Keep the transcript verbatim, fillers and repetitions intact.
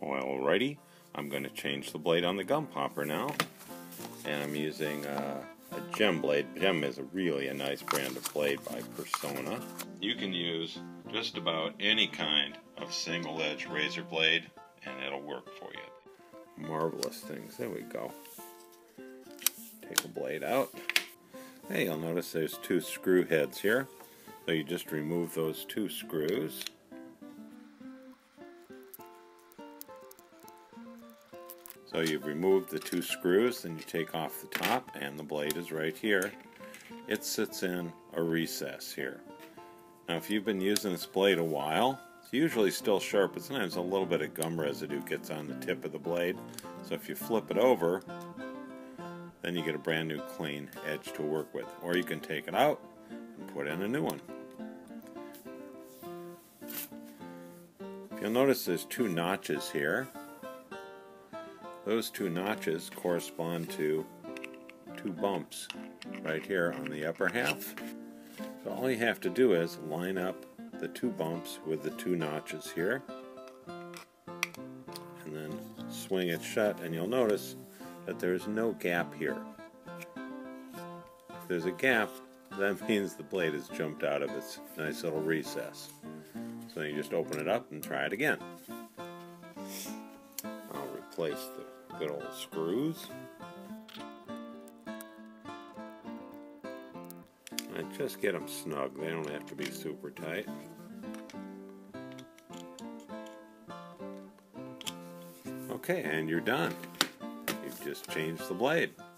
Alrighty, I'm going to change the blade on the gum popper now, and I'm using uh, a Gem blade. Gem is a really a nice brand of blade by Persona. You can use just about any kind of single edge razor blade and it'll work for you. Marvelous things. There we go. Take a blade out. Hey, you'll notice there's two screw heads here. So you just remove those two screws. So you've removed the two screws, then you take off the top, and the blade is right here. It sits in a recess here. Now if you've been using this blade a while, it's usually still sharp, but sometimes a little bit of gum residue gets on the tip of the blade. So if you flip it over, then you get a brand new clean edge to work with. Or you can take it out and put in a new one. You'll notice there's two notches here. Those two notches correspond to two bumps right here on the upper half. So all you have to do is line up the two bumps with the two notches here, and then swing it shut, and you'll notice that there's no gap here. If there's a gap, that means the blade has jumped out of its nice little recess. So you just open it up and try it again. I'll replace the good old screws. I just get them snug. They don't have to be super tight. Okay, and you're done. You've just changed the blade.